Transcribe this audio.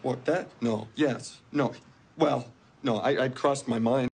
What, that? No. Yes. No. Well, no, I'd crossed my mind.